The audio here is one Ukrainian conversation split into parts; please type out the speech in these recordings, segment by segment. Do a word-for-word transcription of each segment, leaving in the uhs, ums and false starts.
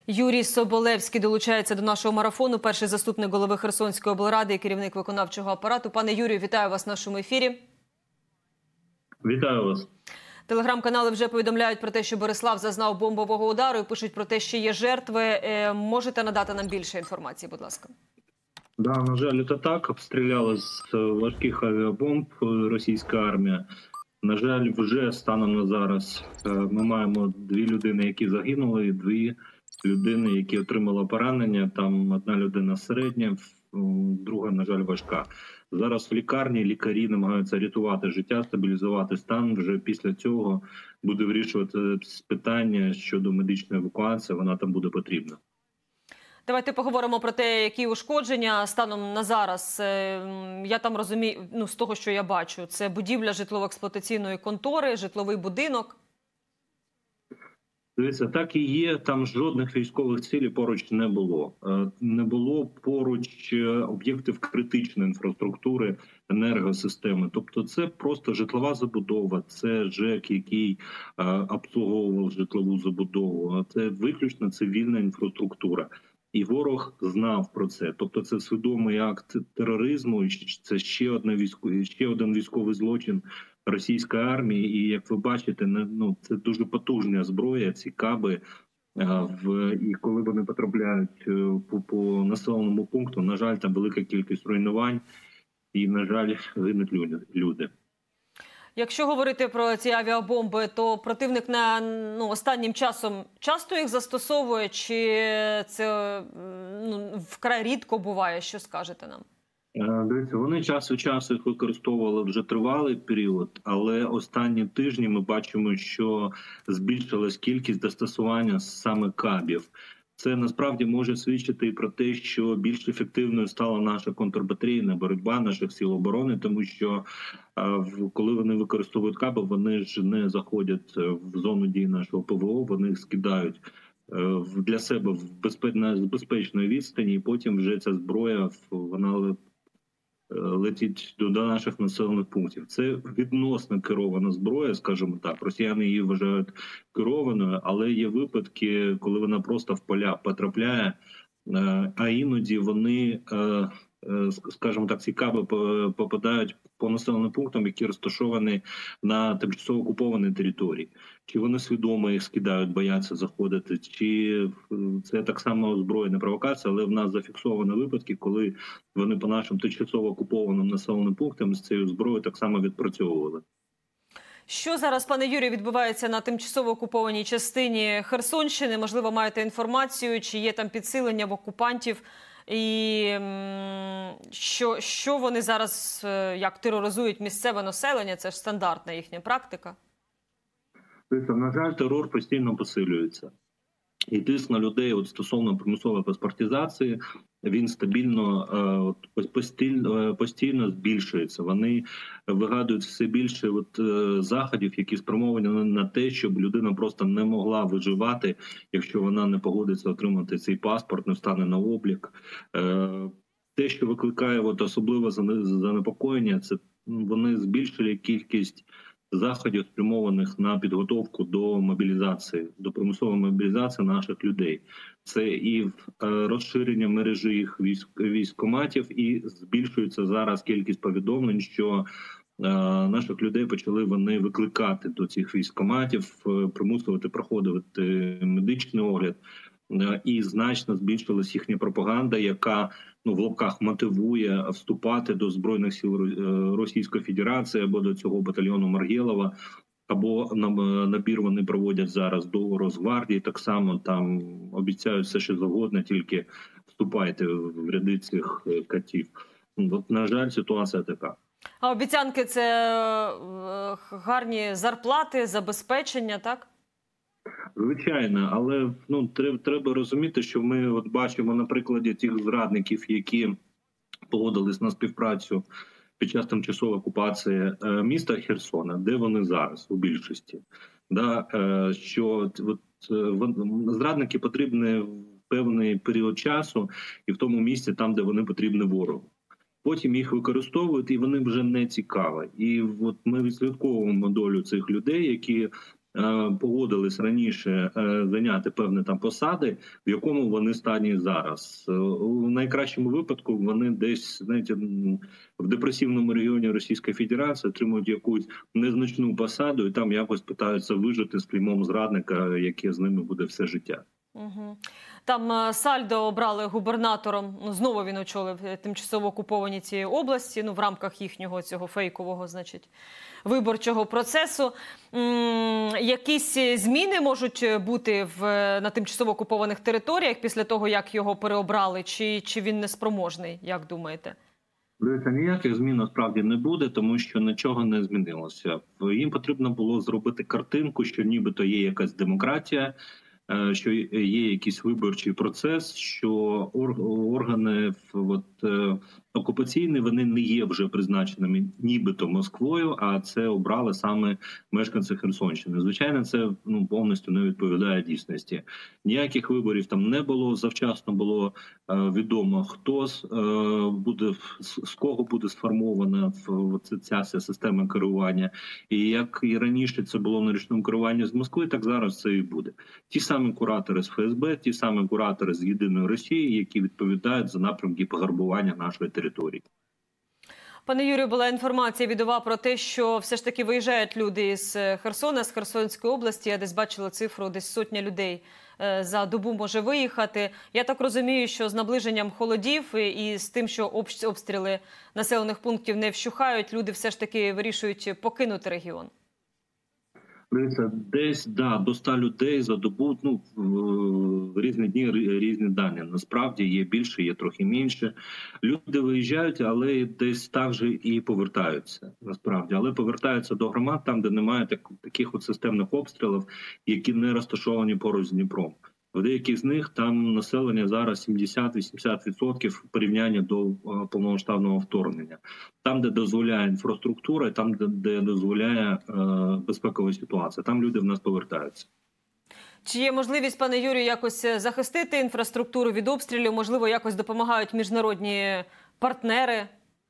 Юрій Соболевський долучається до нашого марафону, перший заступник голови Херсонської облради і керівник виконавчого апарату. Пане Юрію, вітаю вас в нашому ефірі. Вітаю вас. Телеграм-канали вже повідомляють про те, що Борислав зазнав бомбового удару і пишуть про те, що є жертви. Можете надати нам більше інформації, будь ласка? Да, на жаль, це так. Обстріляла з важких авіабомб російська армія. На жаль, вже станом на зараз ми маємо дві людини, які загинули, і дві людини, які отримали поранення. Там одна людина середня, друга, на жаль, важка. Зараз в лікарні лікарі намагаються рятувати життя, стабілізувати стан. Вже після цього буде вирішувати питання щодо медичної евакуації, вона там буде потрібна. Давайте поговоримо про те, які ушкодження станом на зараз. Я там розумію, ну, з того, що я бачу, це будівля житлово-експлуатаційної контори, житловий будинок. Дивіться, так і є, там жодних військових цілей поруч не було. Не було поруч об'єктів критичної інфраструктури, енергосистеми. Тобто це просто житлова забудова, це ЖЕК, який обслуговував житлову забудову, це виключно цивільна інфраструктура. І ворог знав про це. Тобто це свідомий акт тероризму, це ще, одне військо, ще один військовий злочин російської армії. І, як ви бачите, ну, це дуже потужна зброя, ці каби. В, і коли вони потрапляють по, по населеному пункту, на жаль, там велика кількість руйнувань і, на жаль, гинуть люди. Якщо говорити про ці авіабомби, то противник на ну, останнім часом часто їх застосовує, чи це ну, вкрай рідко буває? Що скажете нам? Дивіться, вони час від часу їх використовували вже тривалий період, але останні тижні ми бачимо, що збільшилась кількість застосування саме кабів. Це насправді може свідчити і про те, що більш ефективною стала наша контрбатарейна боротьба наших сил оборони, тому що коли вони використовують каби, вони ж не заходять в зону дії нашого ПВО, вони їх скидають для себе в безпечної відстані, і потім вже ця зброя, вона летить до наших населених пунктів. Це відносно керована зброя, скажімо так. Росіяни її вважають керованою, але є випадки, коли вона просто в поля потрапляє, а іноді вони, скажімо так, ці каби попадають по населеним пунктам, які розташовані на тимчасово окупованій території. Чи вони свідомо їх скидають, бояться заходити, чи це так само озброєна провокація, але в нас зафіксовані випадки, коли вони по нашим тимчасово окупованим населеним пунктам з цією зброєю так само відпрацьовували. Що зараз, пане Юрію, відбувається на тимчасово окупованій частині Херсонщини? Можливо, маєте інформацію, чи є там підсилення в окупантів? І що, що вони зараз, як тероризують місцеве населення? Це ж стандартна їхня практика. На жаль, терор постійно посилюється. І тиск на людей от, стосовно примусової паспортизації, він стабільно, от, постійно, постійно збільшується. Вони вигадують все більше от, заходів, які спрямовані на те, щоб людина просто не могла виживати, якщо вона не погодиться отримати цей паспорт, не стане на облік. Те, що викликає от, особливе занепокоєння, це вони збільшили кількість заходів, спрямованих на підготовку до мобілізації, до примусової мобілізації наших людей. Це і розширення мережі їх військ, військкоматів, і збільшується зараз кількість повідомлень, що е, наших людей почали вони викликати до цих військкоматів, примусувати проходити медичний огляд. І значно збільшилась їхня пропаганда, яка, ну, в лапках мотивує вступати до Збройних сил Російської Федерації або до цього батальйону Маргелова, або набір вони проводять зараз до Росгвардії, так само там обіцяють все, що завгодно, тільки вступайте в ряди цих катів. От, на жаль, ситуація така. А обіцянки – це гарні зарплати, забезпечення, так? Звичайно, але ну треба, треба розуміти, що ми от бачимо на прикладі тих зрадників, які погодились на співпрацю під час тимчасової окупації міста Херсона, де вони зараз у більшості. Да, що от, зрадники потрібні в певний період часу і в тому місці, там, де вони потрібні ворогу. Потім їх використовують, і вони вже не цікаві. І от ми відслідковуємо долю цих людей, які погодились раніше зайняти певні там посади, в якому вони стані зараз. У найкращому випадку вони десь, знаєте, в депресивному регіоні Російської Федерації отримують якусь незначну посаду і там якось питаються вижити з клеймом зрадника, яке з ними буде все життя. Угу. Там Сальдо обрали губернатором, ну, знову він очолив тимчасово окуповані ці області, ну, в рамках їхнього цього фейкового, значить, виборчого процесу. М-м, якісь зміни можуть бути в, на тимчасово окупованих територіях після того, як його переобрали, чи, чи він неспроможний, як думаєте? Дивіться, ніяких змін насправді не буде, тому що нічого не змінилося. Їм потрібно було зробити картинку, що нібито є якась демократія, що є якийсь виборчий процес, що органи от, окупаційні, вони не є вже призначеними нібито Москвою, а це обрали саме мешканці Херсонщини. Звичайно, це ну, повністю не відповідає дійсності. Ніяких виборів там не було, завчасно було е, відомо, хто е, буде, з кого буде сформована в, ця, ця система керування. І як і раніше це було на ручному керуванні з Москви, так зараз це і буде. Ті самі куратори з ФСБ, ті самі куратори з Єдиної Росії, які відповідають за напрямки пограбування нашої території. Пане Юрію, була інформація від ОВА про те, що все ж таки виїжджають люди з Херсона, з Херсонської області. Я десь бачила цифру, десь сотня людей за добу може виїхати. Я так розумію, що з наближенням холодів і з тим, що обстріли населених пунктів не вщухають, люди все ж таки вирішують покинути регіон. Десь, да, до ста людей за добу, ну, в різні дні різні дані. Насправді є більше, є трохи менше. Люди виїжджають, але десь так же і повертаються, насправді. Але повертаються до громад там, де немає так, таких от системних обстрілів, які не розташовані поруч з Дніпром. В деяких з них там населення зараз сімдесят-вісімдесят відсотків порівняння до повномасштабного вторгнення. Там, де дозволяє інфраструктура, там, де, де дозволяє е, безпекова ситуація. Там люди в нас повертаються. Чи є можливість, пане Юрію, якось захистити інфраструктуру від обстрілів? Можливо, якось допомагають міжнародні партнери?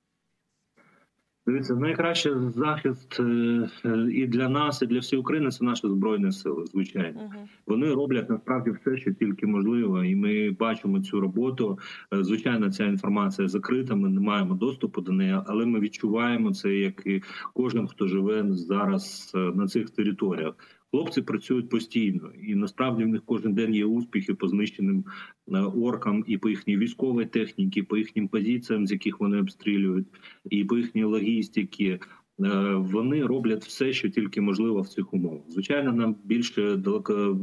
Дивіться, найкращий захист і для нас, і для всієї України – це наші Збройні Сили, звичайно. Uh-huh. Вони роблять насправді все, що тільки можливо, і ми бачимо цю роботу. Звичайно, ця інформація закрита, ми не маємо доступу до неї, але ми відчуваємо це, як і кожен, хто живе зараз на цих територіях. Хлопці працюють постійно, і насправді в них кожен день є успіхи по знищеним оркам і по їхній військовій техніці, по їхнім позиціям, з яких вони обстрілюють, і по їхній логістиці. Вони роблять все, що тільки можливо в цих умовах. Звичайно, нам більше далеко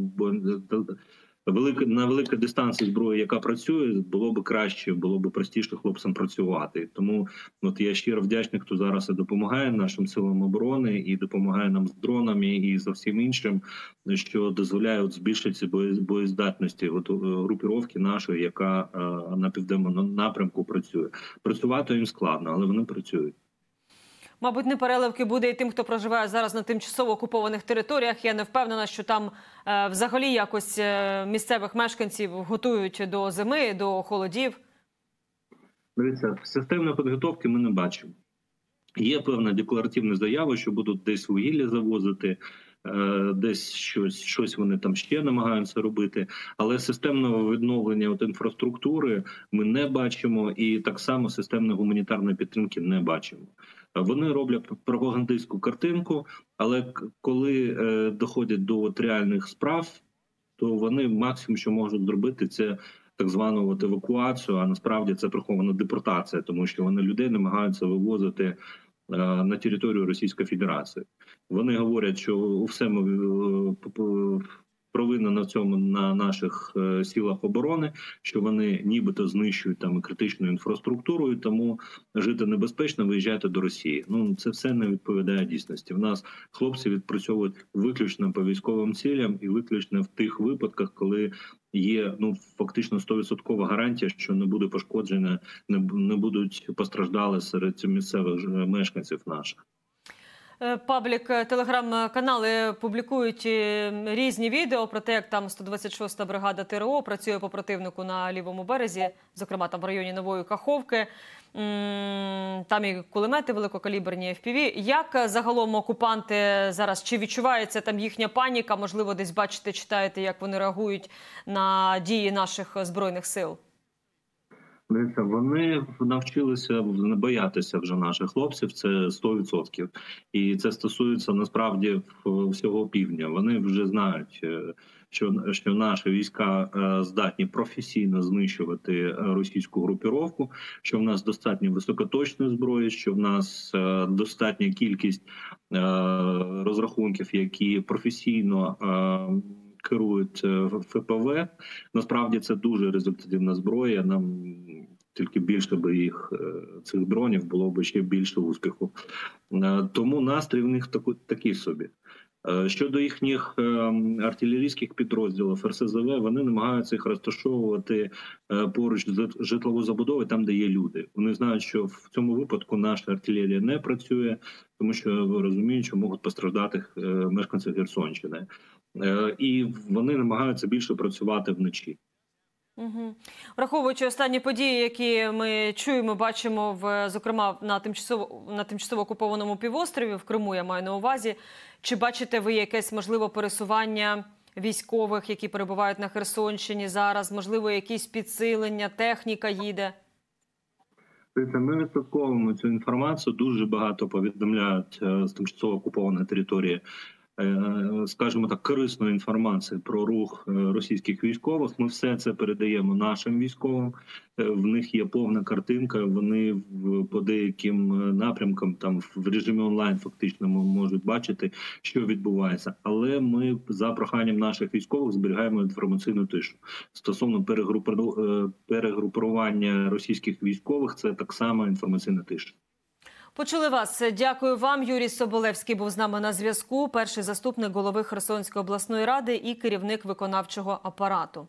велика на великій дистанції зброї, яка працює, було б краще, було б простіше хлопцям працювати. Тому от я щиро вдячний, хто зараз і допомагає нашим силам оборони, і допомагає нам з дронами, і за всім іншим, що дозволяє от збільшити боєздатності от групіровки нашої, яка на південному напрямку працює. Працювати їм складно, але вони працюють. Мабуть, непереливки буде і тим, хто проживає зараз на тимчасово окупованих територіях. Я не впевнена, що там е, взагалі якось е, місцевих мешканців готують до зими, до холодів. Дивіться, системної підготовки ми не бачимо. Є певна декларативна заява, що будуть десь вугілля завозити, е, десь щось, щось вони там ще намагаються робити. Але системного відновлення от інфраструктури ми не бачимо, і так само системної гуманітарної підтримки не бачимо. Вони роблять пропагандистську картинку, але коли е, доходять до от реальних справ, то вони максимум, що можуть зробити, це так звану от евакуацію, а насправді це прихована депортація, тому що вони людей намагаються вивозити е, на територію Російської Федерації. Вони говорять, що все ми е, провина на цьому на наших е, силах оборони, що вони нібито знищують там критичну інфраструктуру, і тому жити небезпечно, виїжджати до Росії. Ну, це все не відповідає дійсності. В нас хлопці відпрацьовують виключно по військовим цілям і виключно в тих випадках, коли є ну фактично сто відсотків гарантія, що не буде пошкодження, не, не будуть постраждали серед місцевих мешканців наших. Паблік, телеграм-канали публікують різні відео про те, як там сто двадцять шоста бригада ТРО працює по противнику на лівому березі, зокрема там в районі Нової Каховки. Там і кулемети великокаліберні, еф пі ві. Як загалом окупанти зараз, чи відчувається там їхня паніка? Можливо, десь бачите, читаєте, як вони реагують на дії наших Збройних сил? Вони навчилися не боятися вже наших хлопців, це сто відсотків. І це стосується насправді всього півдня. Вони вже знають, що, що наші війська здатні професійно знищувати російську групіровку, що в нас достатньо високоточної зброї, що в нас достатня кількість розрахунків, які професійно керують еф пе ве. Насправді це дуже результативна зброя. Нам тільки більше би їх, цих дронів, було б ще більше успіху. Тому настрій в них такий собі. Щодо їхніх артилерійських підрозділів ер ес зе ве, вони намагаються їх розташовувати поруч з житловою забудовою, там, де є люди. Вони знають, що в цьому випадку наша артилерія не працює, тому що розуміють, що можуть постраждати мешканці Херсонщини. І вони намагаються більше працювати вночі. Угу. Враховуючи останні події, які ми чуємо, бачимо, в, зокрема, на тимчасово, на тимчасово окупованому півострові, в Криму, я маю на увазі, чи бачите ви якесь, можливо, пересування військових, які перебувають на Херсонщині зараз, можливо, якісь підсилення, техніка їде? Ми відслідковуємо цю інформацію, дуже багато повідомляють з тимчасово окупованої території, скажімо так, корисної інформації про рух російських військових. Ми все це передаємо нашим військовим. В них є повна картинка, вони по деяким напрямкам там в режимі онлайн фактично можуть бачити, що відбувається. Але ми за проханням наших військових зберігаємо інформаційну тишу. Стосовно перегрупування російських військових, це так само інформаційна тиша. Почули вас. Дякую вам. Юрій Соболевський був з нами на зв'язку. Перший заступник голови Херсонської обласної ради і керівник виконавчого апарату.